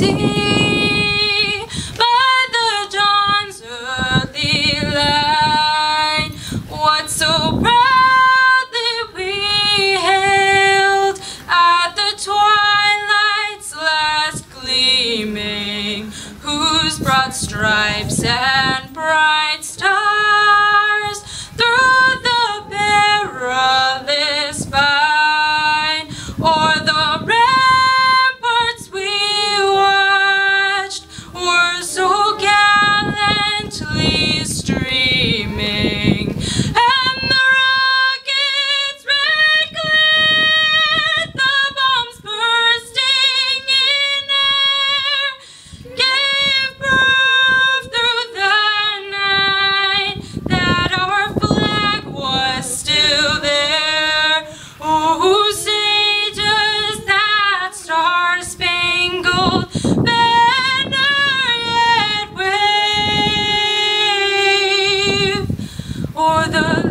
see by the dawn's early light what so proudly we hailed at the twilight's last gleaming, whose broad stripes and bright stars through the perilous fight o'er the ramparts we watched were so gallantly streaming, and the rockets' red glare, the bombs bursting in air, gave proof through the night that our flag was still there. Oh, say does that star-spangled banner yet wave o'er the